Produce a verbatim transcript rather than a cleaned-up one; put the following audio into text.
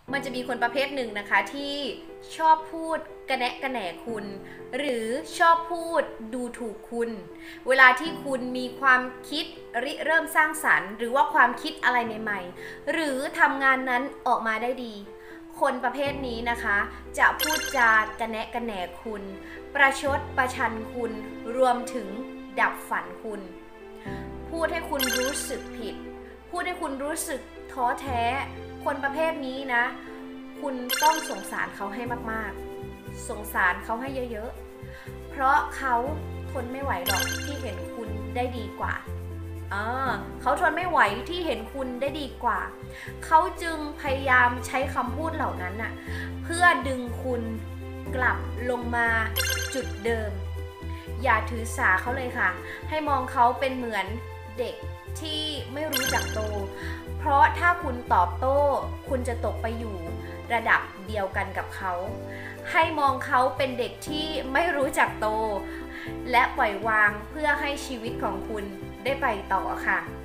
มันจะมีคนประเภทหนึ่งนะคะที่ชอบพูดกระแนะกระแหนคุณ หรือชอบพูดดูถูกคุณเวลาที่คุณมีความคิดริเริ่มสร้างสรรค์หรือว่าความคิดอะไรใหม่ๆหรือทำงานนั้นออกมาได้ดีคนประเภทนี้นะคะจะพูดจากระแนะกระแหนคุณประชดประชันคุณรวมถึงดับฝันคุณพูดให้คุณรู้สึกผิดพูดให้คุณรู้สึกท้อแท้คนประเภทนี้นะคุณต้องสงสารเขาให้มากๆสงสารเขาให้เยอะๆเพราะเขาทนไม่ไหวหรอกที่เห็นคุณได้ดีกว่าอ่าเขาทนไม่ไหวที่เห็นคุณได้ดีกว่าเขาจึงพยายามใช้คำพูดเหล่านั้นน่ะเพื่อดึงคุณกลับลงมาจุดเดิมอย่าถือสาเขาเลยค่ะให้มองเขาเป็นเหมือนเด็กที่ไม่รู้จักโตเพราะถ้าคุณตอบโต้คุณจะตกไปอยู่ระดับเดียวกันกับเขาให้มองเขาเป็นเด็กที่ไม่รู้จักโตและปล่อยวางเพื่อให้ชีวิตของคุณได้ไปต่อค่ะ